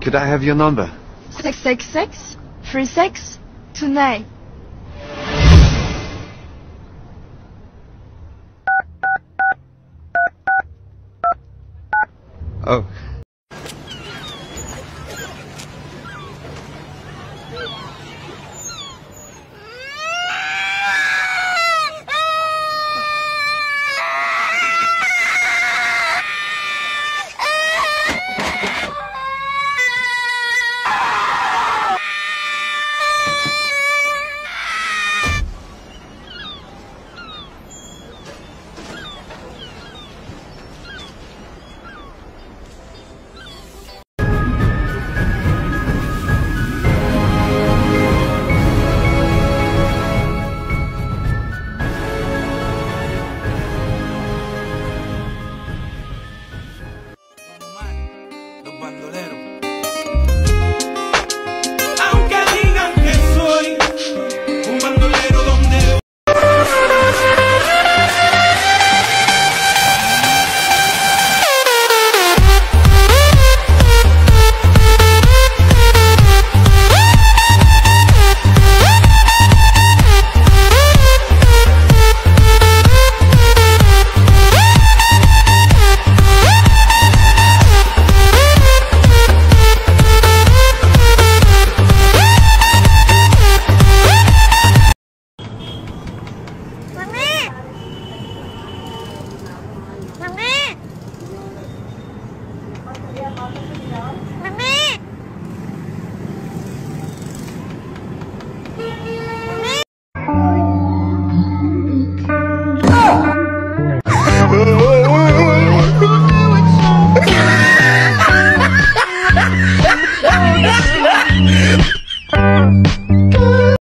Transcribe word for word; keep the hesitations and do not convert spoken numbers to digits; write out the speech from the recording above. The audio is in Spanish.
Could I have your number? Six six six three six two nine. Oh. Los bandoleros. Aunque digan que soy un bandolero donde Yeah.